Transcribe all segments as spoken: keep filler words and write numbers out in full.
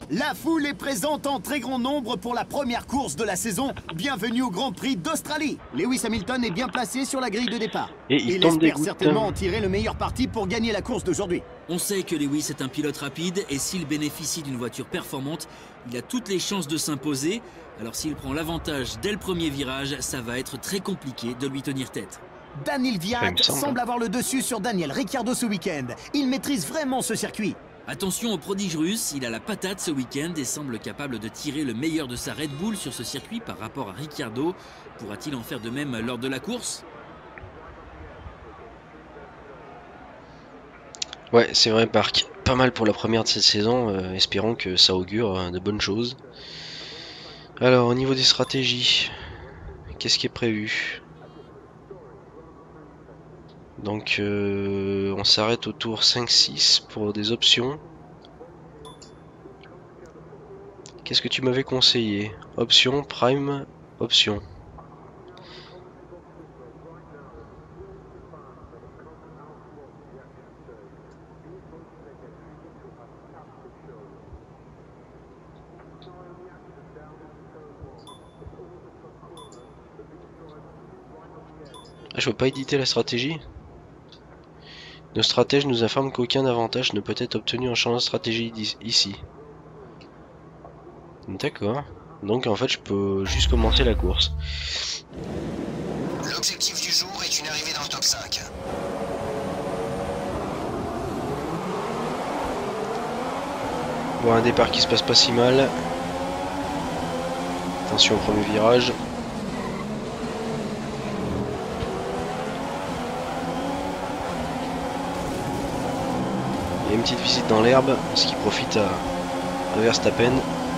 La foule est présente en très grand nombre pour la première course de la saison. Bienvenue au Grand Prix d'Australie. Lewis Hamilton est bien placé sur la grille de départ. Et il, il tombe espère des gouttes. certainement en tirer le meilleur parti pour gagner la course d'aujourd'hui. On sait que Lewis est un pilote rapide et s'il bénéficie d'une voiture performante, il a toutes les chances de s'imposer. Alors s'il prend l'avantage dès le premier virage, ça va être très compliqué de lui tenir tête. Daniil Kvyat semble. semble avoir le dessus sur Daniel Ricciardo ce week-end. Il maîtrise vraiment ce circuit. Attention au prodige russe, il a la patate ce week-end et semble capable de tirer le meilleur de sa Red Bull sur ce circuit par rapport à Ricciardo. Pourra-t-il en faire de même lors de la course? Ouais, c'est vrai, Park. Pas mal pour la première de cette saison. Euh, espérons que ça augure euh, de bonnes choses. Alors, au niveau des stratégies, qu'est-ce qui est prévu? Donc, euh, on s'arrête au tour cinq six pour des options. Qu'est-ce que tu m'avais conseillé? Option, prime, option. Ah, je peux pas éditer la stratégie? Nos stratèges nous informent qu'aucun avantage ne peut être obtenu en changeant de stratégie ici. D'accord. Donc en fait je peux juste commencer la course. L'objectif du jour est une arrivée dans le top cinq. Bon, un départ qui se passe pas si mal. Attention au premier virage. Il y a une petite visite dans l'herbe, ce qui profite à, à Verstappen.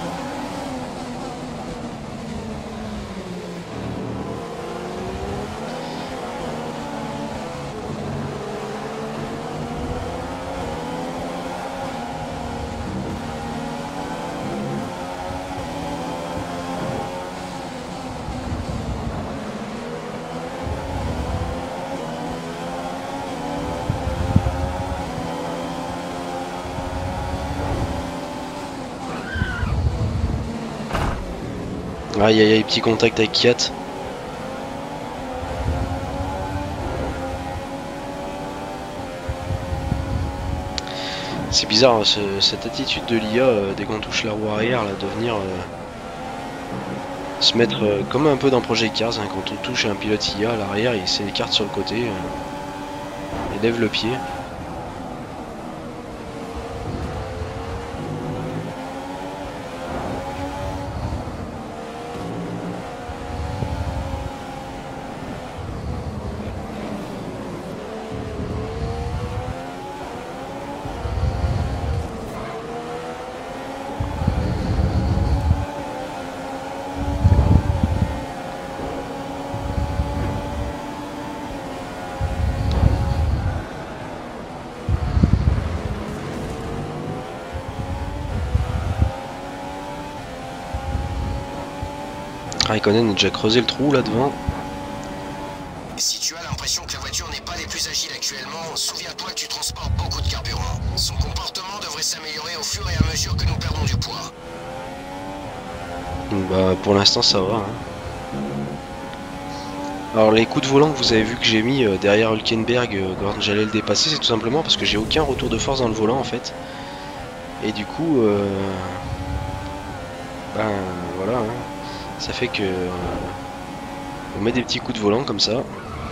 Aïe aïe aïe, petit contact avec Kvyat. C'est bizarre ce, cette attitude de l'I A euh, dès qu'on touche la roue arrière là, de venir euh, se mettre euh, comme un peu dans Project Cars, hein, quand on touche un pilote I A à l'arrière, il s'écarte sur le côté euh, et lève le pied. Raikkonen a déjà creusé le trou là devant. Si tu as l'impression que la voiture n'est pas des plus agiles actuellement, souviens-toi que tu transportes beaucoup de carburant. Son comportement devrait s'améliorer au fur et à mesure que nous perdons du poids. Bah pour l'instant ça va. Hein. Alors les coups de volant que vous avez vu que j'ai mis euh, derrière Hülkenberg euh, quand j'allais le dépasser, c'est tout simplement parce que j'ai aucun retour de force dans le volant en fait. Et du coup, euh, ben voilà. Hein. Ça fait que euh, on met des petits coups de volant comme ça.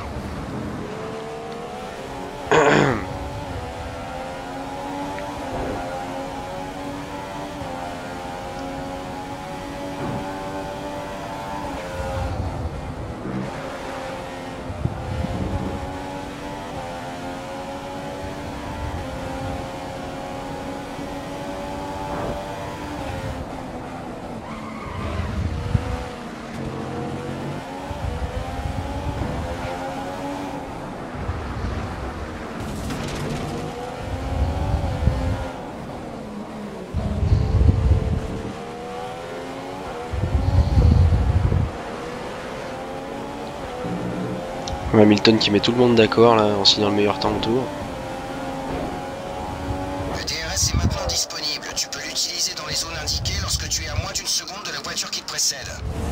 Hamilton qui met tout le monde d'accord là en signant le meilleur temps au tour. Le D R S est maintenant disponible, tu peux l'utiliser dans les zones l'indiquer lorsque tu es à moins d'une seconde de la voiture qui te précède.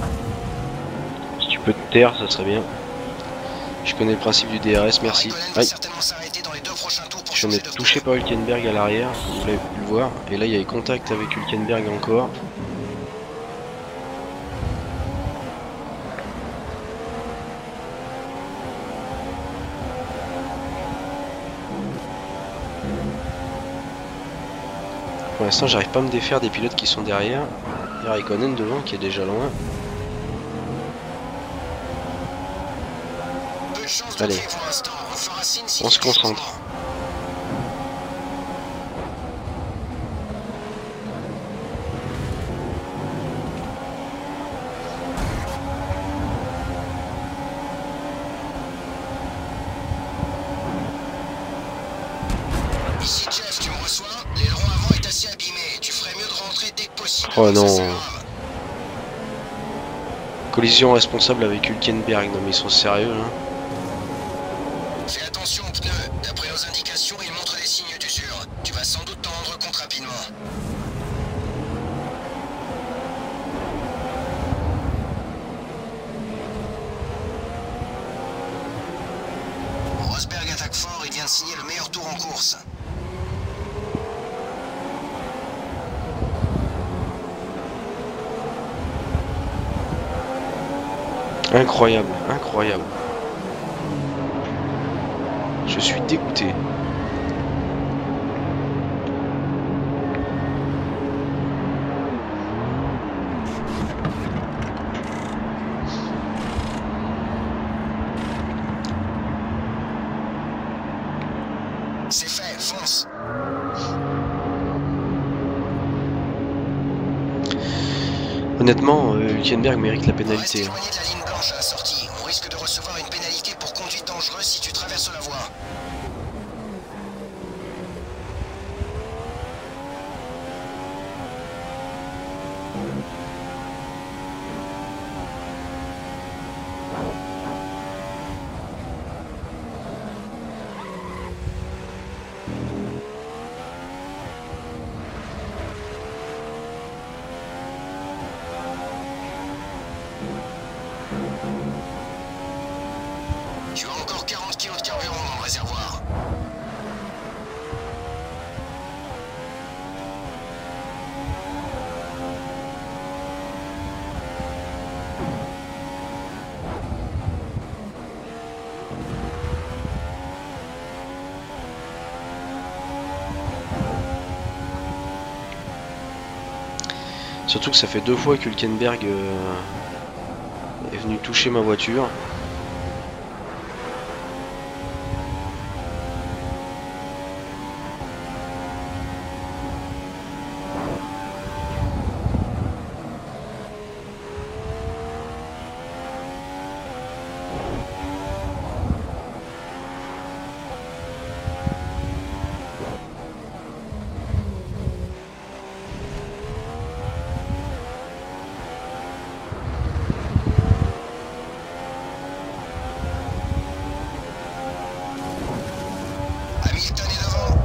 Si tu peux te taire, ça serait bien. Je connais le principe du D R S, merci. Aïe. Je viens d'être touché par Hülkenberg à l'arrière, vous l'avez pu le voir. Et là, il y a les contacts avec Hülkenberg encore. Pour l'instant, j'arrive pas à me défaire des pilotes qui sont derrière. Il y a Raikkonen devant qui est déjà loin. Allez, on se concentre. Ici Jeff, tu me reçois? L'aileron avant est assez abîmé. Tu ferais mieux de rentrer dès que possible. Oh non. Collision responsable avec Hülkenberg. Non mais ils sont sérieux là. Fais attention aux pneus. D'après nos indications, ils montrent des signes d'usure. Tu vas sans doute t'en rendre compte rapidement. Rosberg attaque fort, il vient de signer le meilleur tour en course. Incroyable, incroyable. Je suis dégoûté. C'est fait, fonce. Honnêtement, euh, Hülkenberg mérite la pénalité. Reste éloigné de la ligne blanche à la sortie. On risque de recevoir une pénalité pour conduite dangereuse si tu traverses la voie. Tu as encore quarante kilos de carburant dans le réservoir. Surtout que ça fait deux fois que Hülkenberg euh, est venu toucher ma voiture. Hamilton est devant.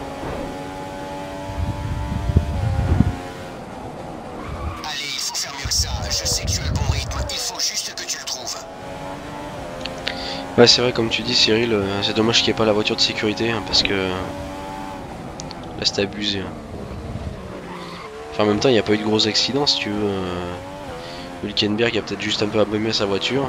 Allez, il faut faire mieux que ça. Je sais que tu as le bon rythme. Il faut juste que tu le trouves. Ouais, c'est vrai, comme tu dis, Cyril, euh, c'est dommage qu'il n'y ait pas la voiture de sécurité, hein, parce que euh, là c'était abusé. Hein. Enfin, en même temps, il n'y a pas eu de gros accidents, si tu veux. Euh, Hülkenberg a peut-être juste un peu abîmé sa voiture.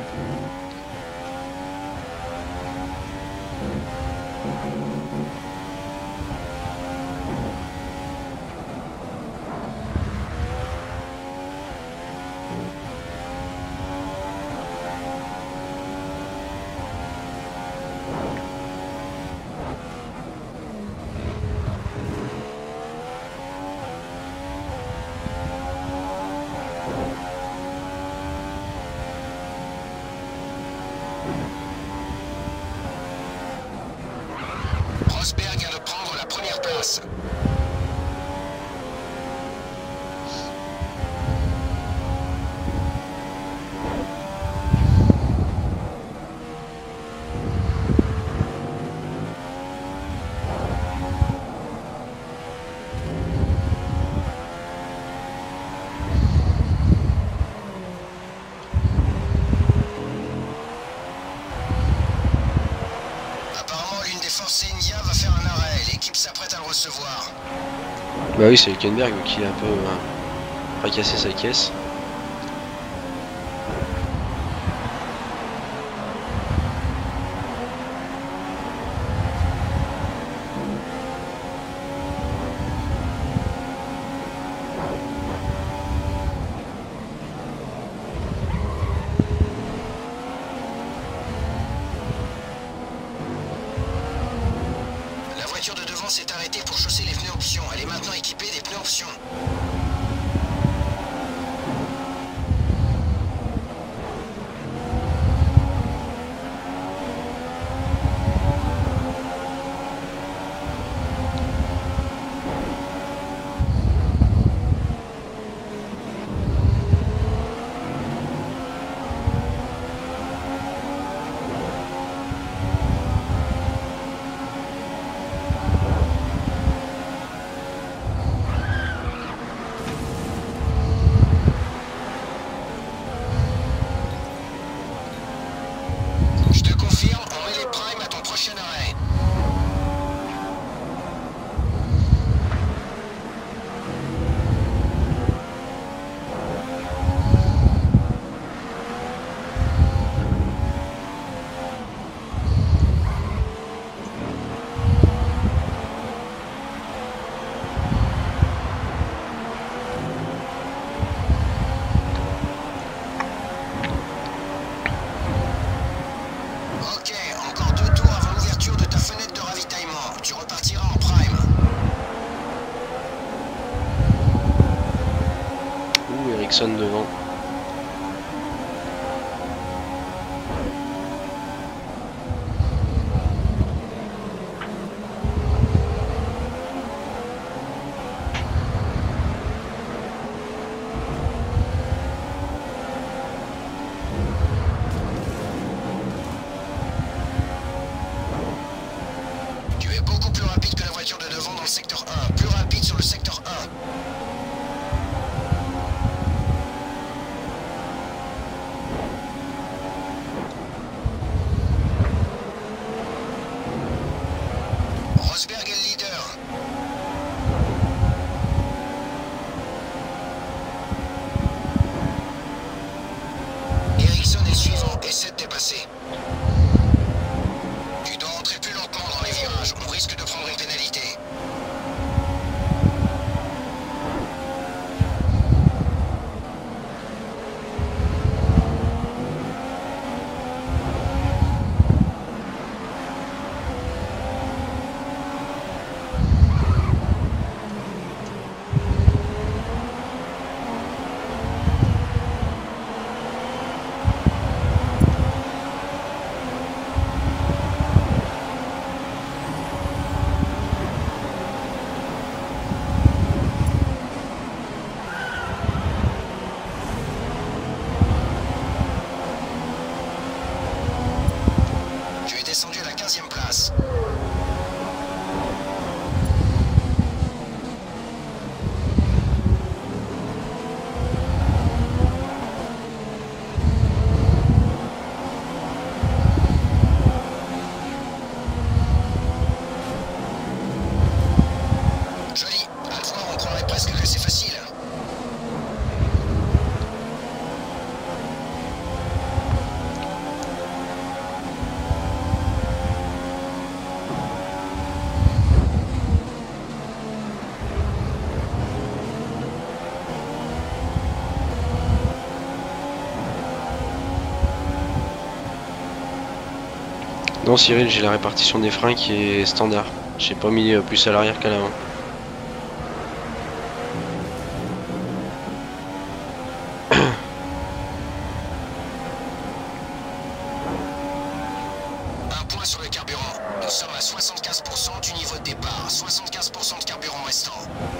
Rosberg Force India va faire un arrêt. L'équipe s'apprête à le recevoir. Bah oui, c'est Hülkenberg qui a un peu euh, fracassé sa caisse. La voiture de devant s'est arrêtée pour chausser les pneus options. Elle est maintenant équipée des pneus options. Je te confirme, on met les primes à ton prochain arrêt. Ok, encore deux tours avant l'ouverture de ta fenêtre de ravitaillement. Tu repartiras en prime. Ouh, Ericsson devant. Tu es beaucoup plus rapide que la voiture de devant dans le secteur un. Plus rapide sur le secteur un. Rosberg est le leader. Ericsson est le suivant. Essaie de dépasser. Tu dois entrer plus lentement dans les virages. On risque de prendre une pénalité. Tu es descendu à la quinzième place. Joli. À le voir, on croirait presque que c'est facile. Non Cyril, j'ai la répartition des freins qui est standard. J'ai pas mis euh, plus à l'arrière qu'à l'avant. Un point sur le carburant. Nous sommes à soixante-quinze pour cent du niveau de départ. soixante-quinze pour cent de carburant restant.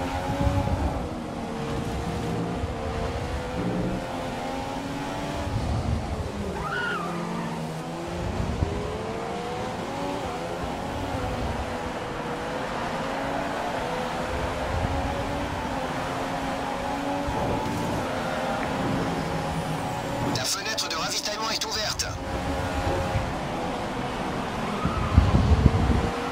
La fenêtre de ravitaillement est ouverte.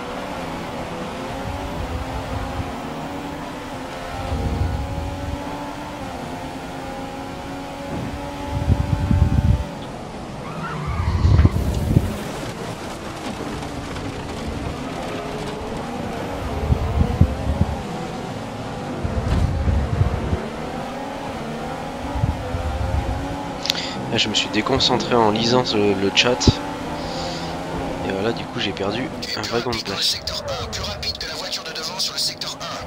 Là, je me suis déconcentré en lisant le, le chat. Et voilà, du coup, j'ai perdu un wagon de place. Secteur un, plus rapide que la voiture de devant sur le secteur un.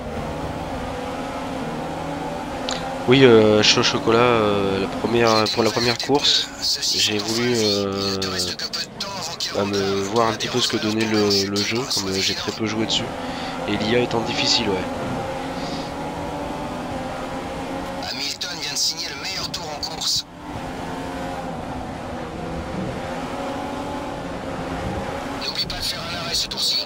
Oui, euh, chaud chocolat, euh, la première, pour la première course, j'ai voulu euh, bah, me voir un petit peu ce que donnait le, le jeu, comme j'ai très peu joué dessus. Et l'I A étant difficile, ouais. Hamilton vient de signer le meilleur tour en course. N'oublie pas de faire un arrêt ce tour-ci.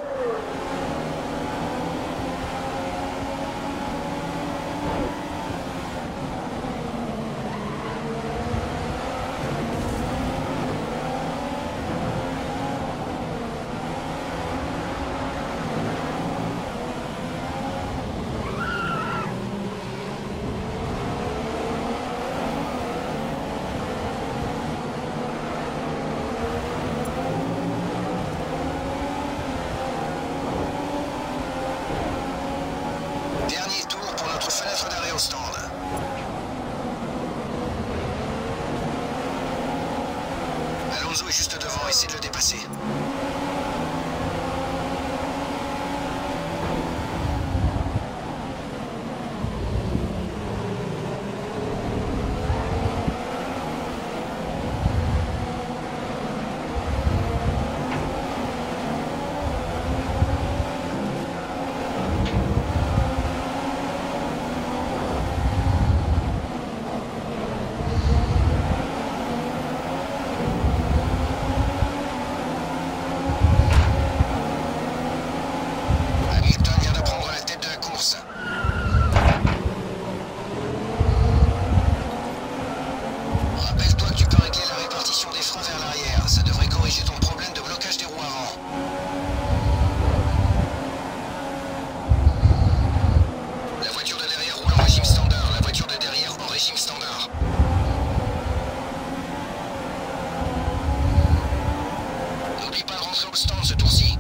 Dernier tour pour notre fenêtre d'arrêt au stand. Alonso est juste devant, essaie de le dépasser. Hamilton vient de prendre la tête de la course. Rappelle-toi que tu peux régler la répartition des freins vers l'arrière. Ça devrait corriger ton problème de blocage des roues avant. La voiture de derrière roule en régime standard. La voiture de derrière en régime standard. N'oublie pas de rentrer au stand ce tour-ci.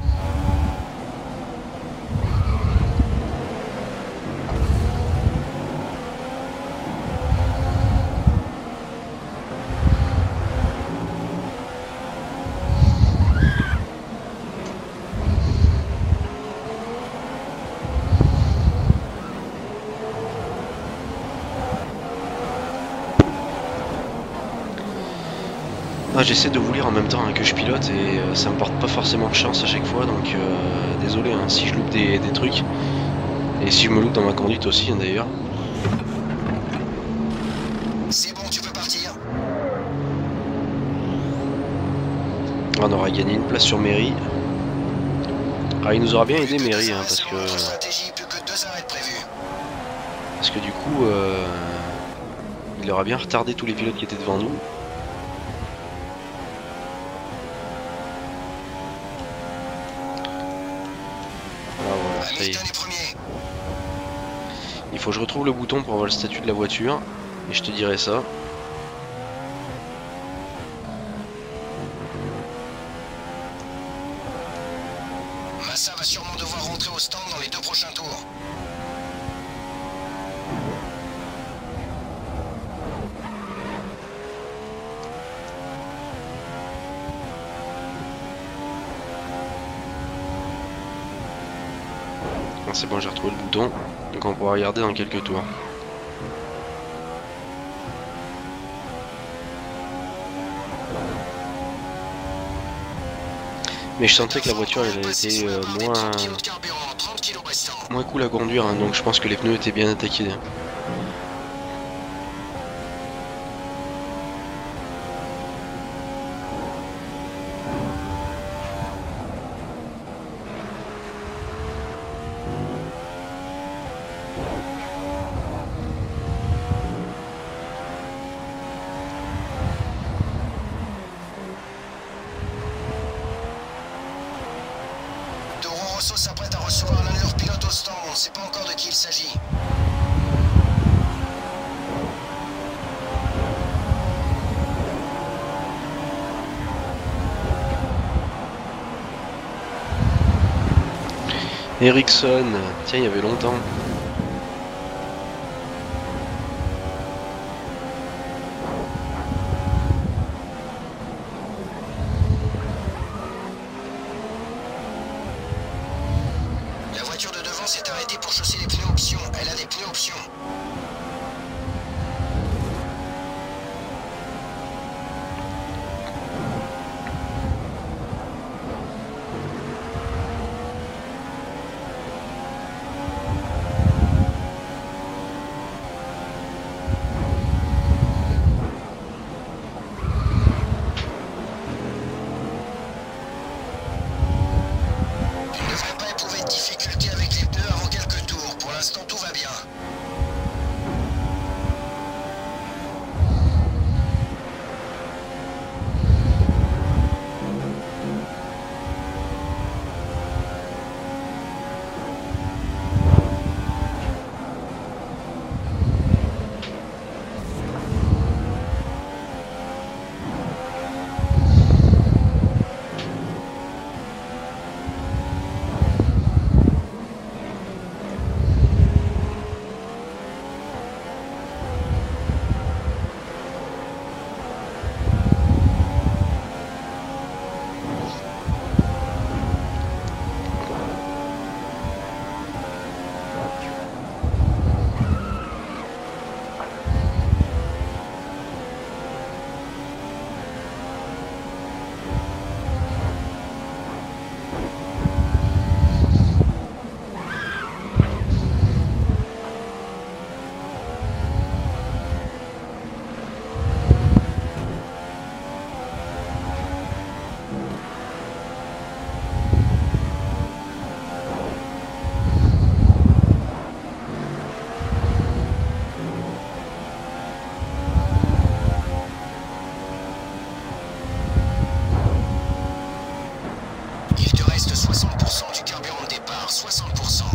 Ah, j'essaie de vous lire en même temps hein, que je pilote et euh, ça me porte pas forcément de chance à chaque fois, donc euh, désolé hein, si je loupe des, des trucs. Et si je me loupe dans ma conduite aussi hein, d'ailleurs. C'est bon, tu peux partir. On aura gagné une place sur Mairie. Ah, il nous aura bien aidé Mairie hein, parce que Stratégie, plus que deux arrêts de prévus. parce que du coup euh, il aura bien retardé tous les pilotes qui étaient devant nous. Voilà, voilà, ça y est. Hamilton est premier. Il faut que je retrouve le bouton pour avoir le statut de la voiture et je te dirai ça. Massa va sûrement devoir rentrer au stand dans les deux prochains tours. Ah, c'est bon, j'ai retrouvé le bouton, donc on pourra regarder dans quelques tours. Mais je sentais que la voiture elle était euh, moins, moins cool à conduire, hein, donc je pense que les pneus étaient bien attaqués. Hein. Toro Rosso s'apprête à recevoir l'un de leurs pilotes au stand. On ne sait pas encore de qui il s'agit. Ericsson, tiens, il y avait longtemps. Ericsson s'est arrêtée pour chausser les pneus option. Elle a des pneus option. soixante pour cent du carburant de départ, soixante pour cent.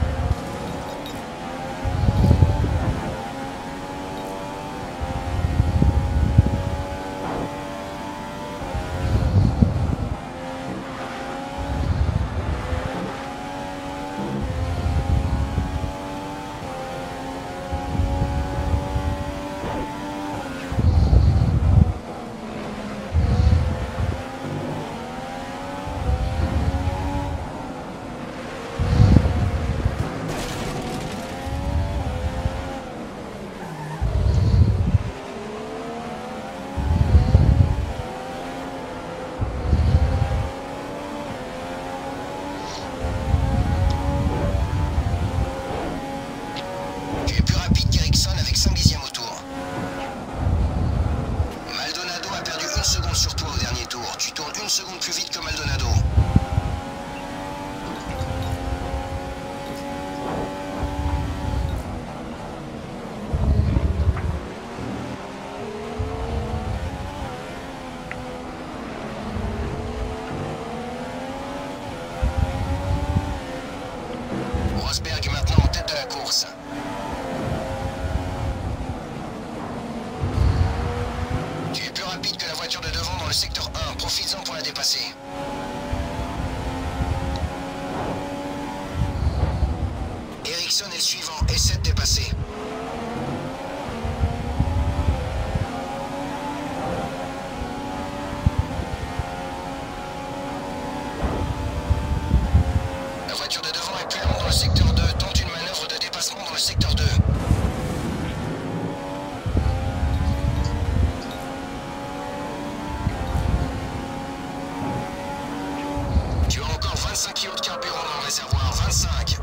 Rosberg maintenant en tête de la course. Tu es plus rapide que la voiture de devant dans le secteur un, profites-en pour la dépasser. Ericsson est le suivant, essaie de dépasser. La voiture de devant est plus lente dans le secteur deux, tente une manœuvre de dépassement dans le secteur deux. Tu as encore vingt-cinq kilos de carburant dans le réservoir, vingt-cinq.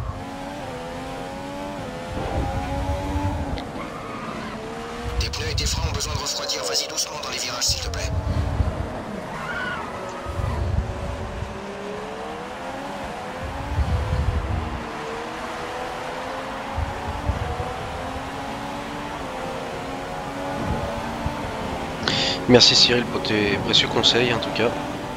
Tes pneus et tes freins ont besoin de refroidir, vas-y doucement dans les virages s'il te plaît. Merci Cyril pour tes précieux conseils en tout cas.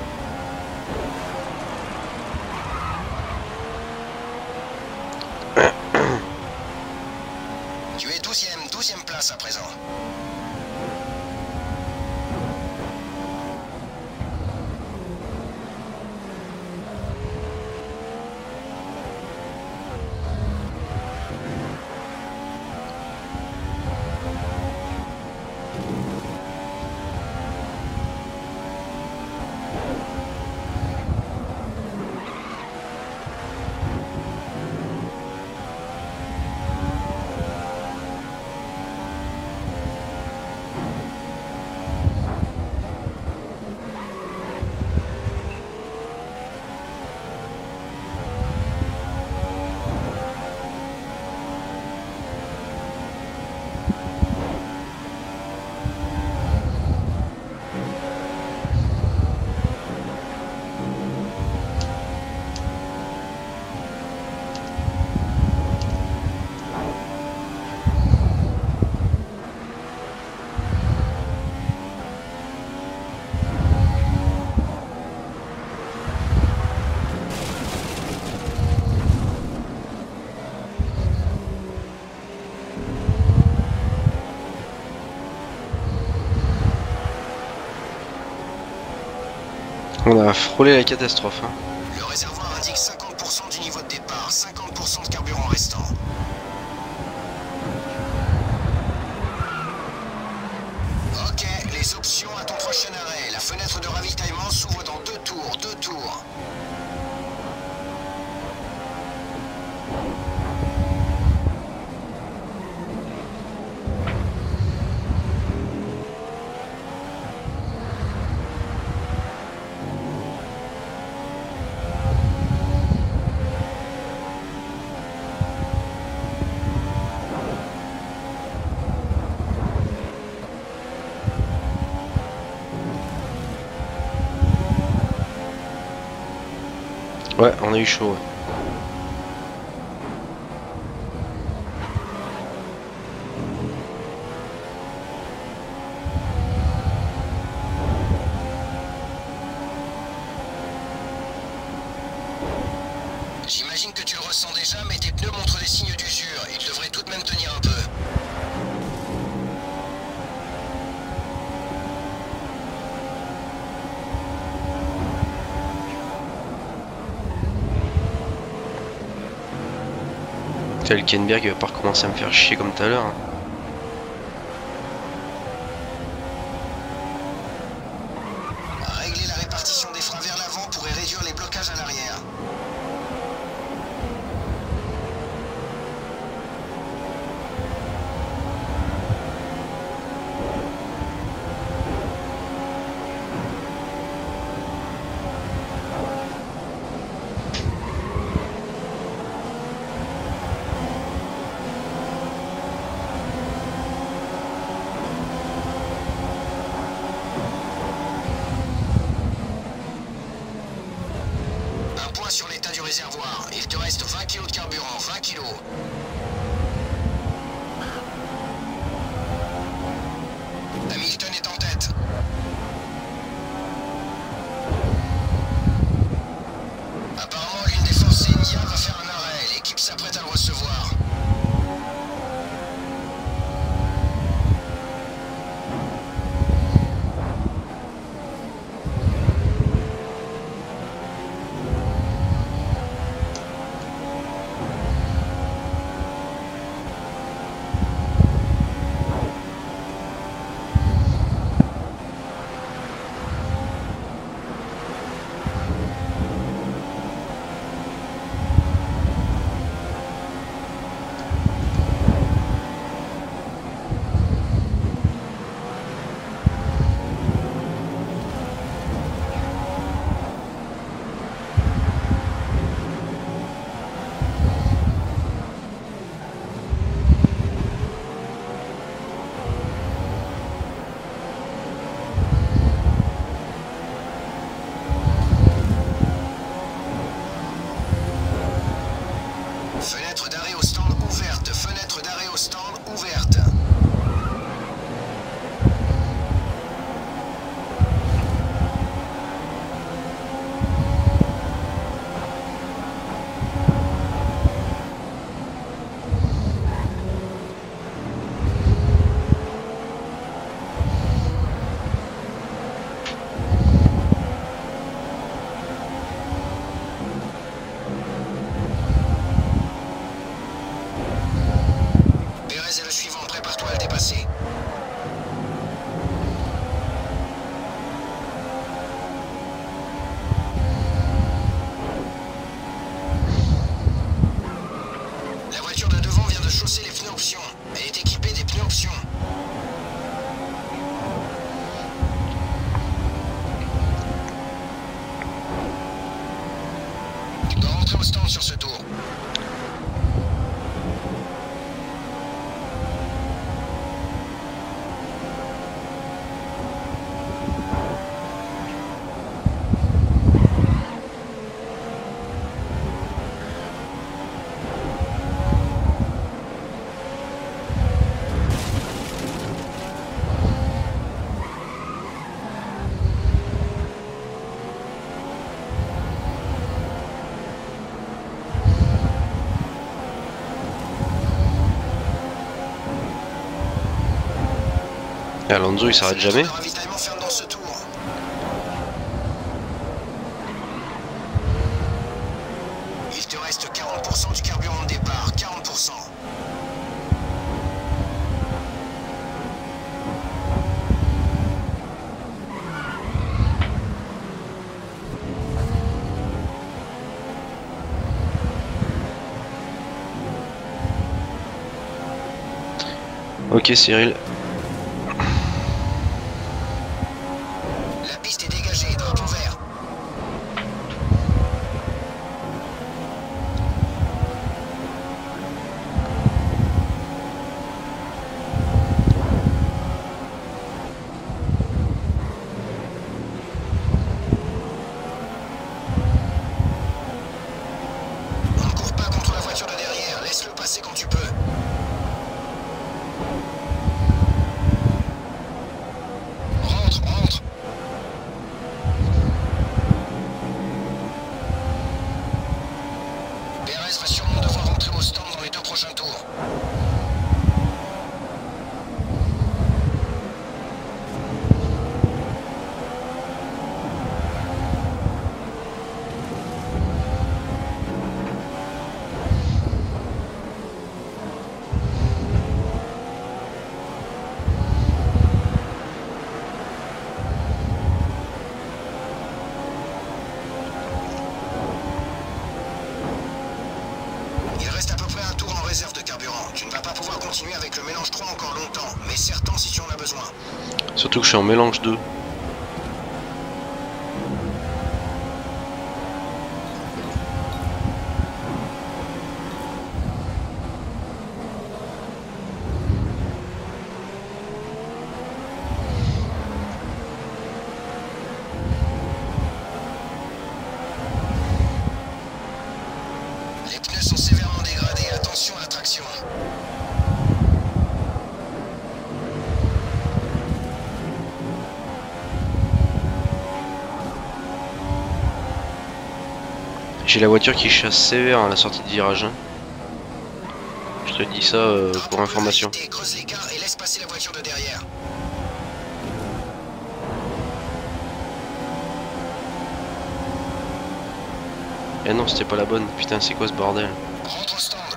Tu es douzième, douzième place à présent. On a frôlé la catastrophe. Hein. Le réservoir indique cinquante pour cent du niveau de départ, cinquante pour cent de carburant restant. Ok, les options à ton prochain arrêt. La fenêtre de ravitaillement s'ouvre dans deux tours, deux tours. Ouais, on a eu chaud. Ouais. J'imagine que tu le ressens déjà, mais tes pneus montrent des signes d'usure. Ils devraient tout de même tenir un peu. Le Kenberg va pas recommencer à me faire chier comme tout à l'heure. Hein. Régler la répartition des freins vers l'avant pourrait réduire les blocages à l'arrière. Sur l'état du réservoir, il te reste vingt kilos de carburant, vingt kilos. Hamilton est en tête. Apparemment, l'une des forces Enya va faire un arrêt. L'équipe s'apprête à le recevoir. Fenêtre d'arrêt au stand ouverte. Fenêtre d'arrêt au stand ouverte. Pérez est le suivant, prépare-toi à le dépasser. La voiture de devant vient de chausser les pneus options. Elle est équipée des pneus options. Tu dois rentrer au stand sur ce tour. Et Alonso il s'arrête jamais. Le ravitaillement ferme dans ce tour. Il te reste quarante pour cent du carburant de départ, quarante pour cent. Ok Cyril. La piste est dégagée, drapeau vert. On ne court pas contre la voiture de derrière, laisse-le passer quand tu peux. Rentre, rentre. Pérez va sûrement devoir rentrer au stand dans les deux prochains tours. Il reste à peu près un tour en réserve de carburant. Tu ne vas pas pouvoir continuer avec le mélange trois encore longtemps, mais certain si tu en as besoin. Surtout que je suis en mélange deux. Les pneus sont sévèrement dégradés, attention à la traction. J'ai la voiture qui chasse sévère à la sortie de virage. Hein. Je te dis ça euh, pour information. Creuse l'écart et laisse passer la voiture de derrière. Eh non, c'était pas la bonne. Putain, c'est quoi ce bordel? Rentre au stand.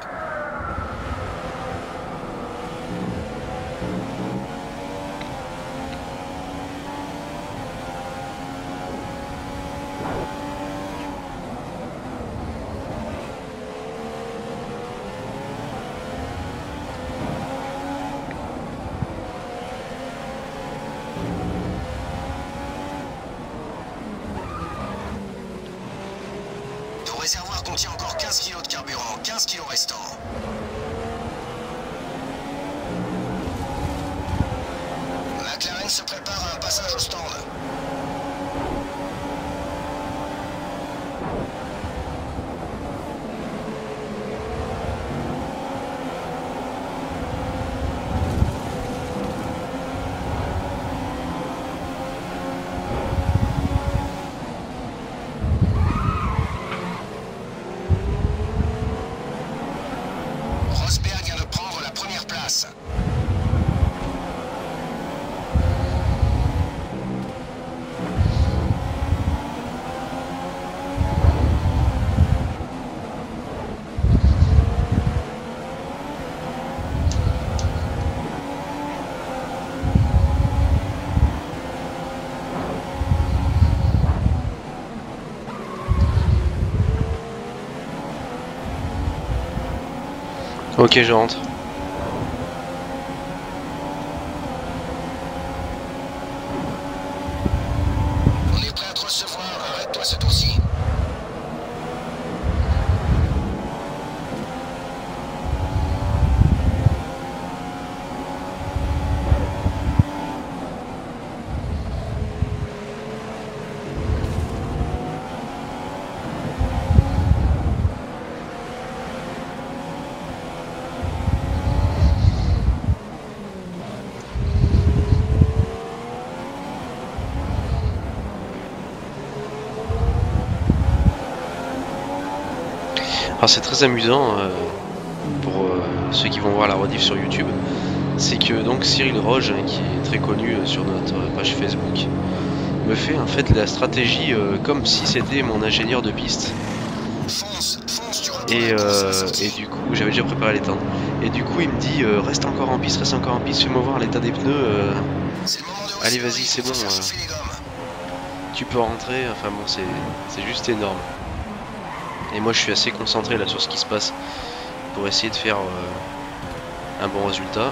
Ton réservoir contient encore quinze kilos de carburant, quinze kilos restants. McLaren se prépare à un passage au stand. Rosberg vient de prendre la première place. Ok, je rentre. On est prêt à te recevoir, arrête-toi ce tour-ci. Alors c'est très amusant euh, pour euh, ceux qui vont voir la rediff sur YouTube. C'est que donc Cyril Roge, hein, qui est très connu euh, sur notre page Facebook, me fait en fait la stratégie euh, comme si c'était mon ingénieur de piste. Fonce, fonce Et, euh, et du coup, j'avais déjà préparé les tendres. Et du coup, il me dit euh, reste encore en piste, reste encore en piste, fais-moi voir l'état des pneus. Euh... Allez, vas-y, c'est bon. Euh... Tu peux rentrer. Enfin bon, c'est juste énorme. Et moi, je suis assez concentré là sur ce qui se passe pour essayer de faire euh, un bon résultat.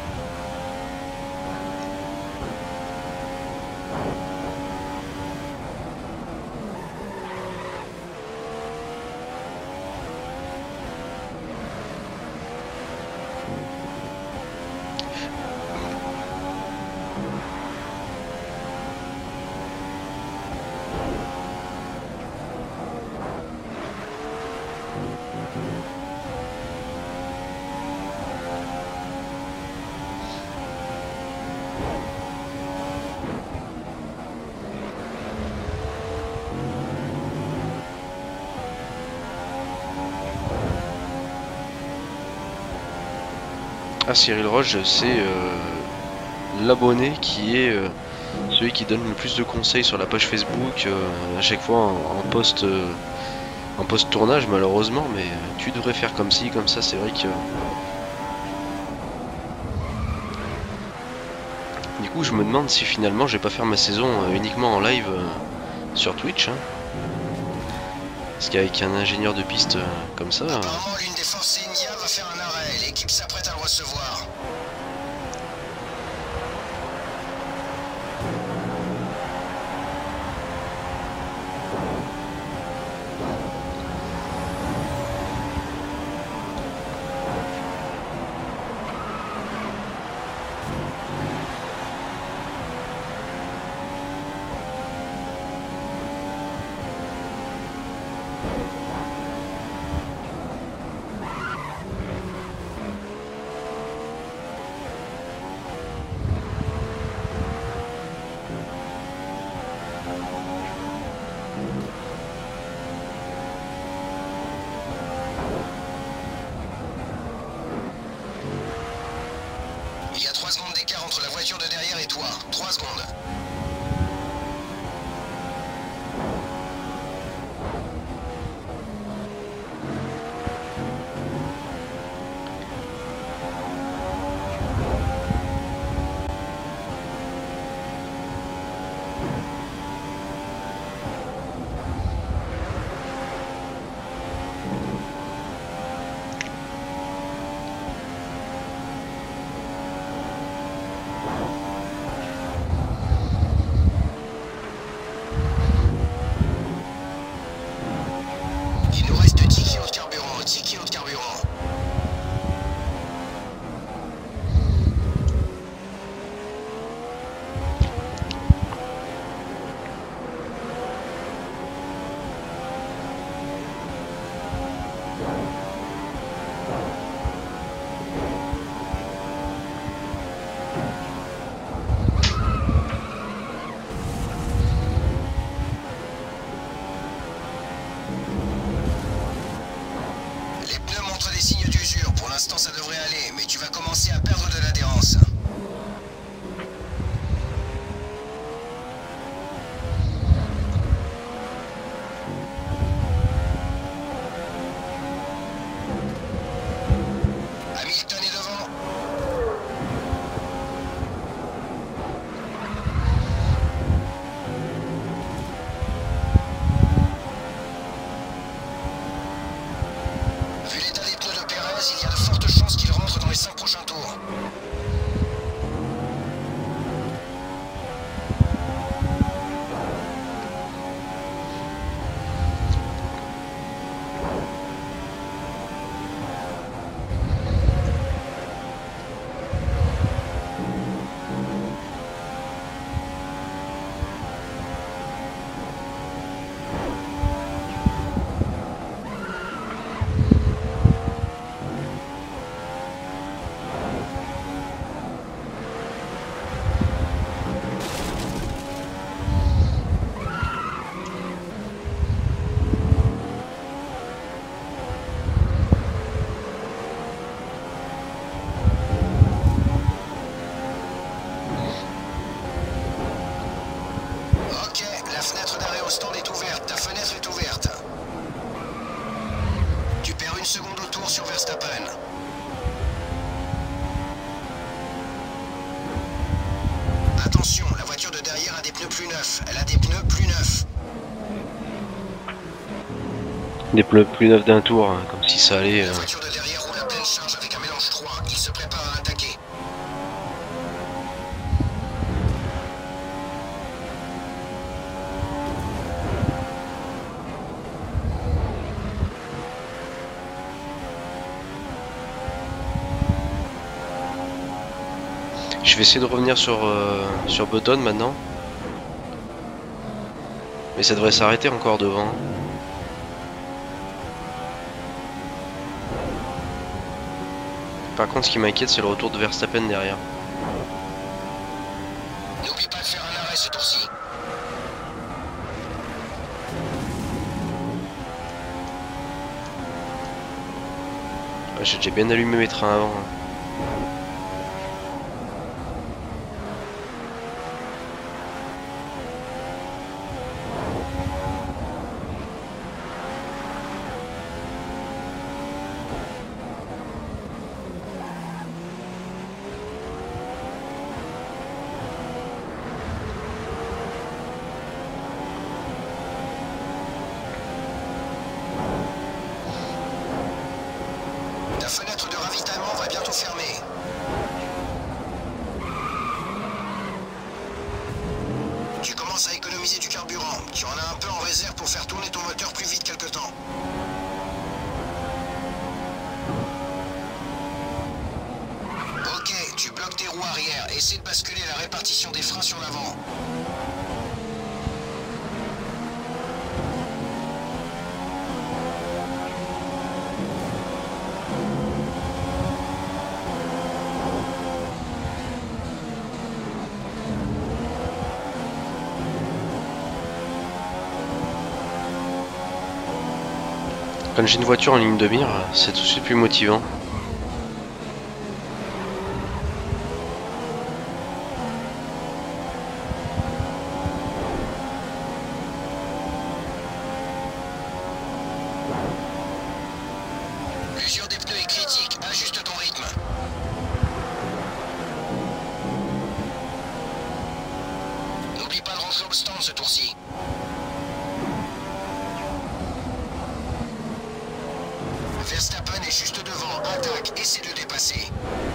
Ah, Cyril Roche, c'est euh, l'abonné qui est euh, celui qui donne le plus de conseils sur la page Facebook, euh, à chaque fois en, en post euh, en post tournage malheureusement, mais tu devrais faire comme ci, comme ça, c'est vrai que... Du coup, je me demande si finalement je vais pas faire ma saison euh, uniquement en live euh, sur Twitch, hein. Parce qu'avec un ingénieur de piste euh, comme ça... Apparemment, euh... l'une des forces India va faire un arrêt. L'équipe s'apprête à le recevoir. Il y a trois secondes d'écart entre la voiture de derrière et toi. trois secondes. Il nous reste dix kilos de carburant, dix kilos de carburant. Les pneus montrent des signes d'usure. Pour l'instant, ça devrait aller, mais tu vas commencer à perdre de l'adhérence. Hamilton est devant. Vu l'état des pneus de Pérez, il y a de fortes chances qu'il rentre dans les cinq prochains tours. retour sur Verstappen. Attention, la voiture de derrière a des pneus plus neufs. Elle a des pneus plus neufs. Des pneus plus neufs d'un tour, hein, comme si ça allait... La Euh... voiture de derrière roule à pleine charge avec un mélange trois. Il se prépare à attaquer. Je vais essayer de revenir sur, euh, sur Button maintenant. Mais ça devrait s'arrêter encore devant. Par contre, ce qui m'inquiète, c'est le retour de Verstappen derrière. N'oublie pas de faire un arrêt ce tour-ci. Ouais, j'ai déjà bien allumé mes trains avant. Hein. La fenêtre de ravitaillement va bientôt fermer. Tu commences à économiser du carburant. Tu en as un peu en réserve pour faire tourner ton moteur plus vite quelque temps. Ok, tu bloques tes roues arrière. Essaie de basculer la répartition des freins sur l'avant. Quand j'ai une voiture en ligne de mire, c'est tout de suite plus motivant. L'usure des pneus est critique. Ajuste ton rythme. N'oublie pas de rentrer au stand ce tour-ci. Verstappen est juste devant. Attaque. Essaie de le dépasser.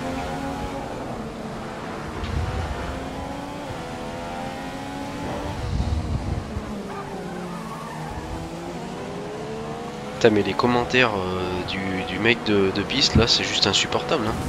Putain, mais les commentaires euh, du, du mec de, de piste là, c'est juste insupportable. Hein.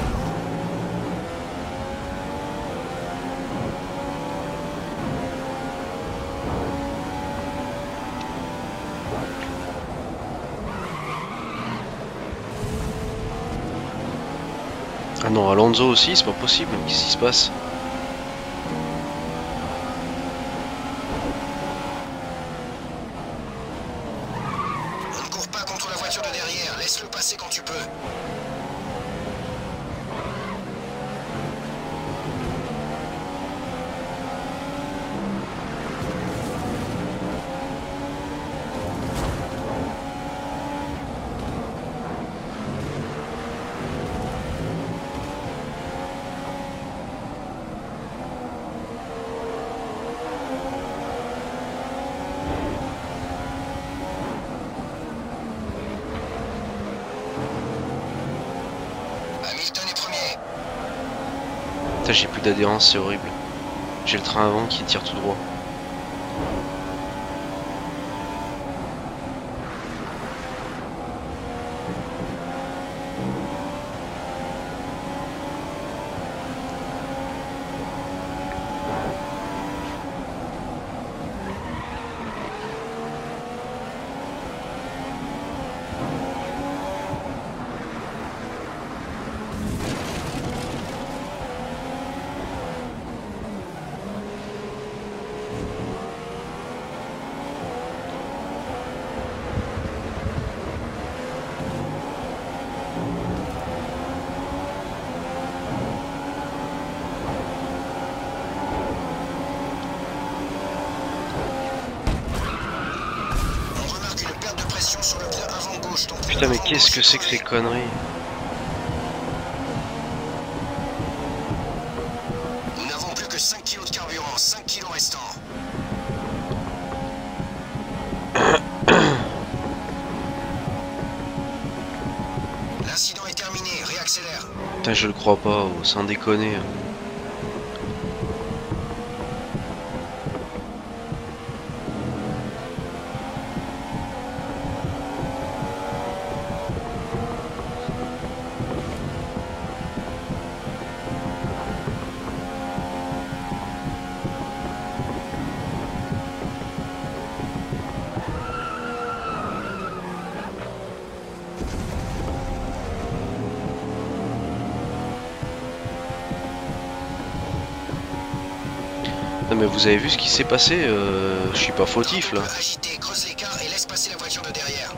Ah non, Alonso aussi, c'est pas possible. Qu'est-ce qui se passe? On ne court pas contre la voiture de derrière. Laisse-le passer quand tu peux. Hamilton est premier. Putain, j'ai plus d'adhérence, c'est horrible. J'ai le train avant qui tire tout droit. gauche, ton Putain, mais qu'est-ce que c'est que ces conneries? Nous n'avons plus que cinq kilos de carburant, cinq kilos restants. L'incident est terminé, réaccélère. Putain, je le crois pas, oh, sans déconner. Non mais vous avez vu ce qui s'est passé, euh, je suis pas fautif là. Agité, creuse l'écart et laisse passer la voiture de derrière.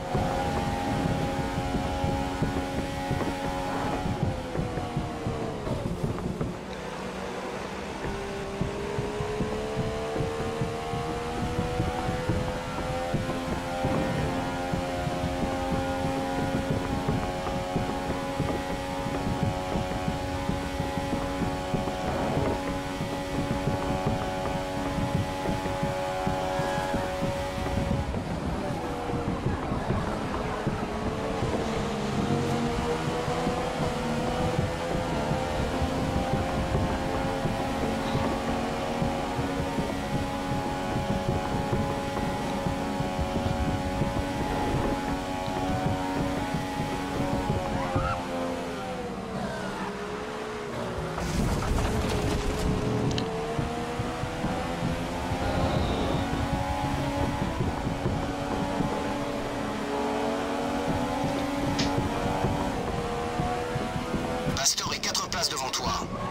Pastor est quatre places devant toi.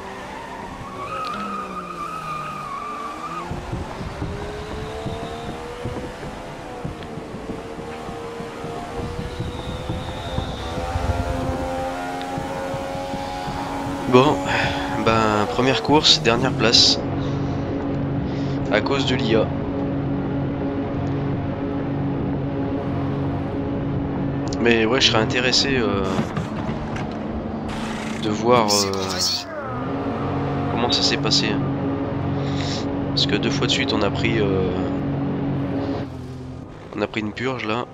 Bon, ben première course, dernière place. À cause de l'I A. Mais ouais, je serais intéressé euh, de voir C'est euh, bon, vas-y. comment ça s'est passé. Parce que deux fois de suite on a pris euh, on a pris une purge là.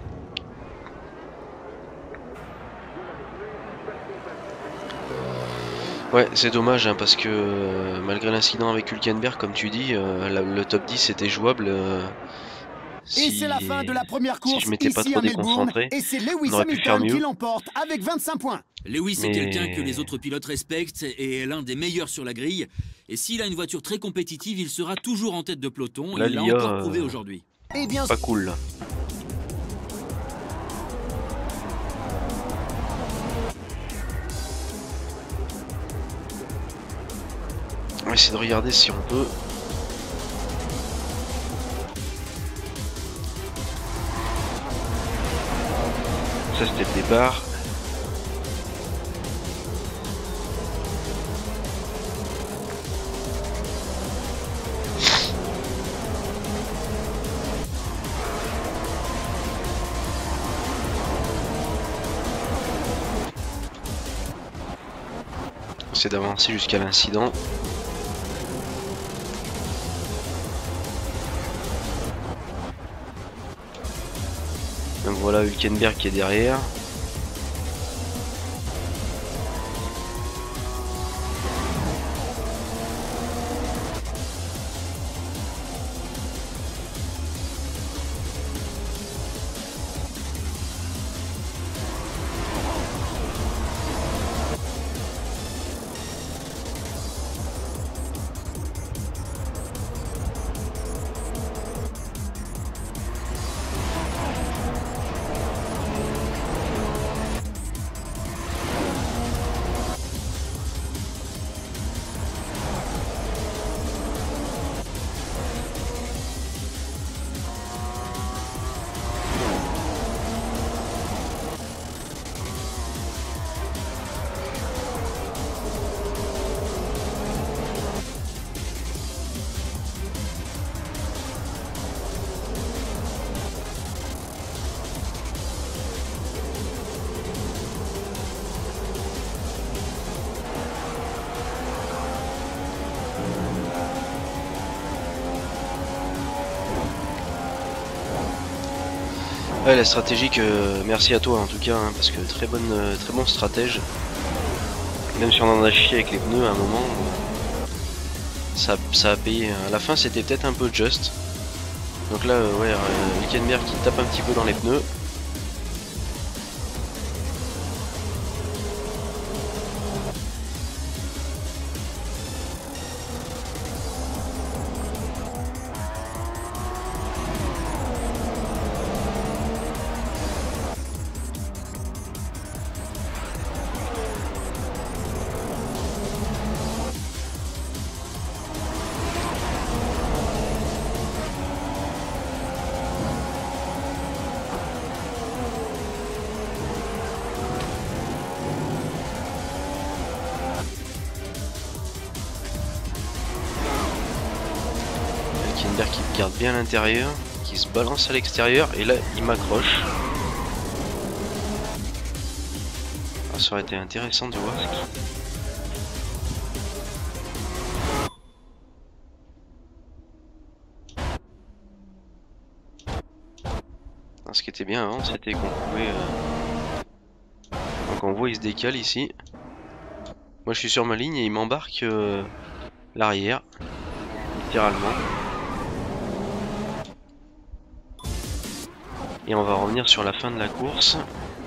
Ouais, c'est dommage hein, parce que euh, malgré l'incident avec Hülkenberg, comme tu dis, euh, la- le top dix était jouable. Euh, Et si, c'est la fin de la première si course je m'étais pas ici trop à Melbourne. déconcentré, Et c'est on Lewis aurait pu faire Hamilton qui mieux. l'emporte avec vingt-cinq points. Lewis est Mais- quelqu'un que les autres pilotes respectent et est l'un des meilleurs sur la grille. Et s'il a une voiture très compétitive, il sera toujours en tête de peloton. Là, Il l'a l'I A, encore prouvé euh, aujourd'hui. Et bien Pas cool là. On va essayer de regarder si on peut. Ça c'était le départ. On essaie d'avancer jusqu'à l'incident. Donc voilà Hülkenberg qui est derrière. Ouais, la stratégique, euh, merci à toi en tout cas, hein, parce que très bonne, euh, très bon stratège. Même si on en a chié avec les pneus à un moment, ça, ça a payé. À la fin, c'était peut-être un peu juste. Donc là, euh, ouais, euh, Hülkenberg qui tape un petit peu dans les pneus. Hülkenberg qui garde bien l'intérieur, qui se balance à l'extérieur, et là il m'accroche. Ah, ça aurait été intéressant de voir. Ah, ce qui était bien avant, c'était qu'on pouvait... Euh... Donc on voit il se décale ici. Moi je suis sur ma ligne et il m'embarque euh, l'arrière, littéralement. Et on va revenir sur la fin de la course.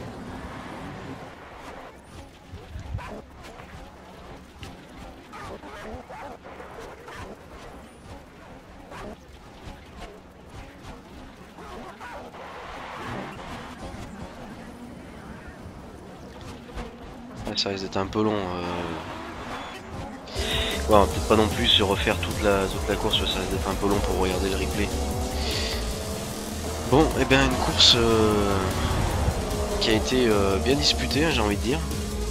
Ouais, ça risque d'être un peu long. Euh... Ouais, on va peut-être pas non plus se refaire toute la, toute la course, ça risque d'être un peu long pour regarder le replay. Bon, et eh bien une course euh, qui a été euh, bien disputée, hein, j'ai envie de dire.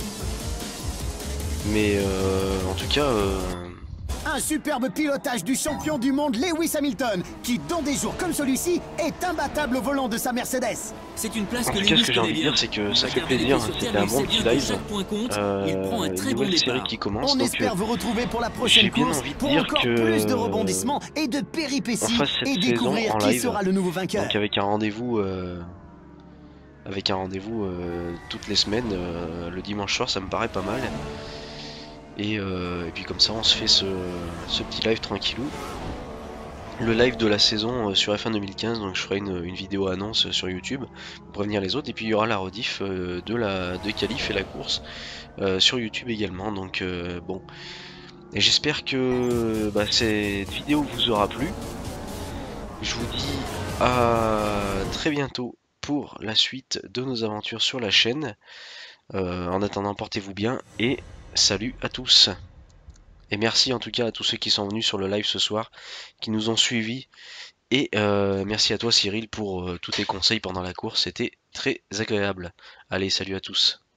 Mais euh, en tout cas... Euh... Un superbe pilotage du champion du monde Lewis Hamilton, qui dans des jours comme celui-ci est imbattable au volant de sa Mercedes. C'est une place en que tout cas, ce que j'ai envie de dire, c'est que ça fait plaisir, c'était un bon petit live. Euh, il prend un très une nouvelle bon série départ. qui commence. On donc, espère euh, vous retrouver pour la prochaine j'ai bien course envie de pour dire encore que plus de rebondissements et de péripéties fasse cette et saison découvrir en qui live. sera le nouveau vainqueur. Donc avec un rendez-vous euh, avec un rendez-vous euh, toutes les semaines, euh, le dimanche soir, ça me paraît pas mal. Et, euh, et puis comme ça on se fait ce, ce petit live tranquillou. Le live de la saison sur F un deux mille quinze, donc je ferai une, une vidéo annonce sur YouTube pour prévenir les autres. Et puis il y aura la rediff euh, de la de qualif et la course euh, sur YouTube également. Donc euh, bon. Et j'espère que bah, cette vidéo vous aura plu. Je vous dis à très bientôt pour la suite de nos aventures sur la chaîne. Euh, en attendant, portez-vous bien et salut à tous. Et merci en tout cas à tous ceux qui sont venus sur le live ce soir, qui nous ont suivis. Et euh, merci à toi Cyril pour euh, tous tes conseils pendant la course, c'était très agréable. Allez, salut à tous.